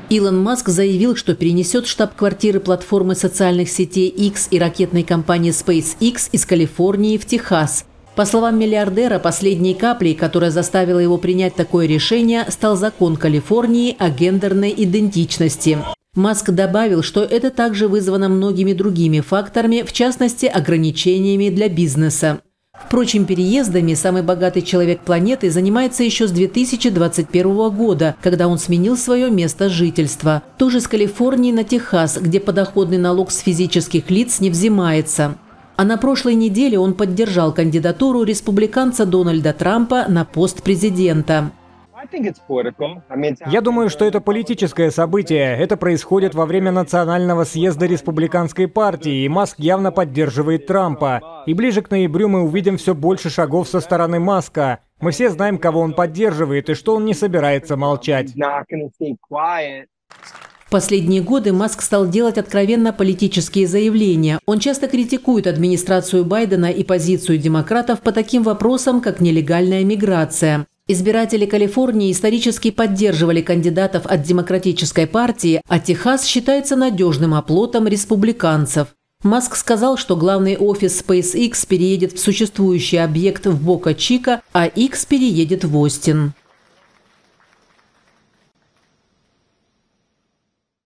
Илон Маск заявил, что перенесет штаб-квартиры платформы социальных сетей X и ракетной компании SpaceX из Калифорнии в Техас. По словам миллиардера, последней каплей, которая заставила его принять такое решение, стал закон Калифорнии о гендерной идентичности. Маск добавил, что это также вызвано многими другими факторами, в частности, ограничениями для бизнеса. Впрочем, переездами самый богатый человек планеты занимается еще с 2021 года, когда он сменил свое место жительства. Тоже с Калифорнии на Техас, где подоходный налог с физических лиц не взимается. А на прошлой неделе он поддержал кандидатуру республиканца Дональда Трампа на пост президента. Я думаю, что это политическое событие. Это происходит во время национального съезда республиканской партии, и Маск явно поддерживает Трампа. И ближе к ноябрю мы увидим все больше шагов со стороны Маска. Мы все знаем, кого он поддерживает, и что он не собирается молчать. В последние годы Маск стал делать откровенно политические заявления. Он часто критикует администрацию Байдена и позицию демократов по таким вопросам, как нелегальная миграция. Избиратели Калифорнии исторически поддерживали кандидатов от Демократической партии, а Техас считается надежным оплотом республиканцев. Маск сказал, что главный офис SpaceX переедет в существующий объект в Бока-Чика, а X переедет в Остин.